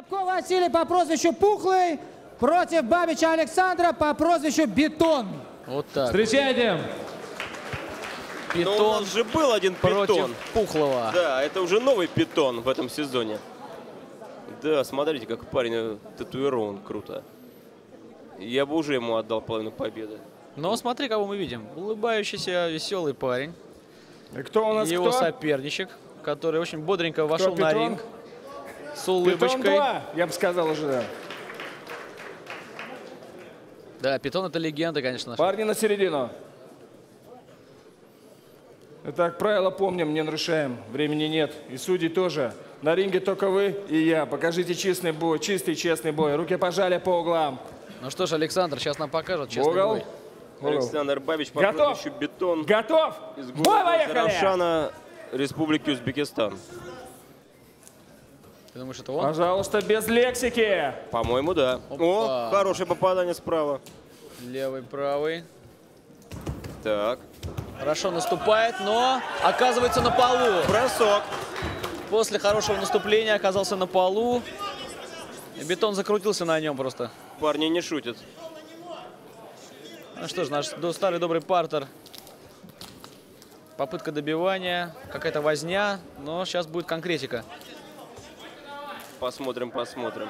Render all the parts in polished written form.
Рябков Василий по прозвищу Пухлый против Бабича Александра по прозвищу Бетон. Вот так. Встречайте. Питон. Но у нас же был один против питон. Пухлого. Да, это уже новый питон в этом сезоне. Да, смотрите, как парень татуирован круто. Я бы уже ему отдал половину победы. Но смотри, кого мы видим. Улыбающийся, веселый парень. И кто у нас Его кто? соперничек, который очень бодренько вошел на Питон? ринг. С улыбочкой. Питон 2, я бы сказал уже, да. Да, Питон — это легенда, конечно. Парни на середину. Итак, правила помним, не нарушаем. Времени нет. И судей тоже. На ринге только вы и я. Покажите честный бой, чистый, честный бой. Руки пожали по углам. Ну что ж, Александр сейчас нам покажет честный Угол. бой. Александр Бабич по Готов? прозвищу Бетон. Готов? Из Бой, города поехали! Заравшана, Республики Узбекистан. Ты думаешь, это он? Пожалуйста, без лексики. По-моему, да. Опа. О, хорошее попадание справа. Левый, правый. Так. Хорошо наступает, но оказывается на полу. Бросок. После хорошего наступления оказался на полу. И Бетон закрутился на нем просто. Парни не шутят. Ну что ж, наш старый добрый партер. Попытка добивания, какая-то возня, но сейчас будет конкретика. Посмотрим, посмотрим.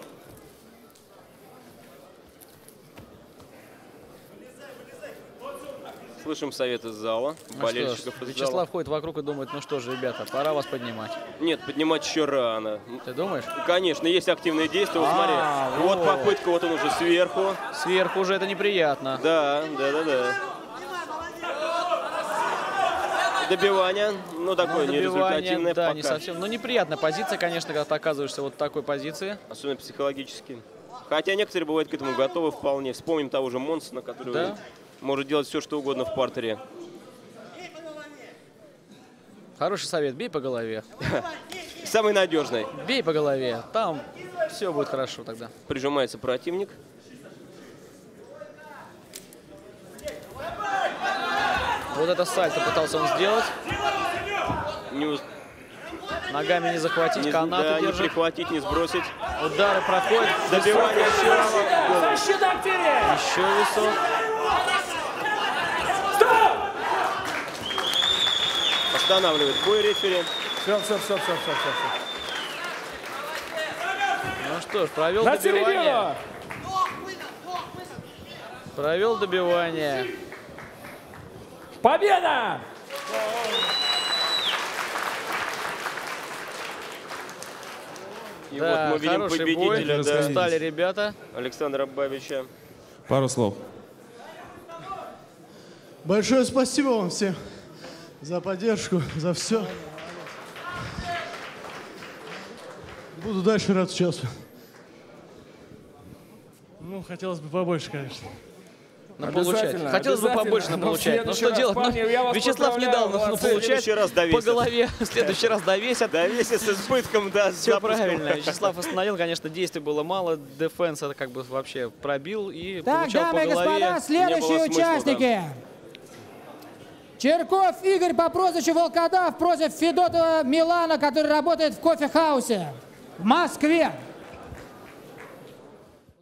Слышим совет из зала, Ну болельщиков что ж, из Вячеслав зала. ходит вокруг и думает, ну что же, ребята, пора вас поднимать. Нет, поднимать еще рано. Ты думаешь? Конечно, есть активные действия. Вот смотри, вот вот. попытка, вот он уже сверху. Сверху уже это неприятно. Да. Добивание, ну такое нерезультативное да, пока. не совсем. Ну неприятная позиция, конечно, когда ты оказываешься вот в такой позиции. Особенно психологически. Хотя некоторые бывают к этому готовы вполне. Вспомним того же Монсона, который Да. может делать все, что угодно в партере. Хороший совет, бей по голове. Самый надежный. Бей по голове, там все будет хорошо тогда. Прижимается противник. Вот это сальто пытался он сделать. Ногами не захватить, канаты да, не держит. прихватить, не сбросить. Удары проходят. Добивание справа. Защита к тебе! Еще висок. Останавливает бой рефери. Все. Ну что ж, провел На добивание. середину! Провел добивание. Победа! И Да, вот мы видим хороший победителя, бой. да, Стали ребята. Александра Бабича. Пару слов. Большое спасибо вам всем за поддержку, за все. Буду дальше рад участвовать. Ну, хотелось бы побольше, конечно. На получать. Обязательно, Хотелось бы побольше на обязательно. получать. Но в Ну что следующий делать? раз, парни, я вас Вячеслав не дал поздравляю, нас молодцы. получать следующий раз по довесят. голове. В следующий раз довесят. Довесит с избытком, да, с Все запуском. правильно. Вячеслав остановил, конечно, действий было мало. Дефенс это как бы вообще пробил и Так, получал дамы по и господа, голове. Не было следующие смысла, участники. Черков Игорь по прозвищу Волкодав против Федотова Милана, который работает в кофе-хаусе в Москве.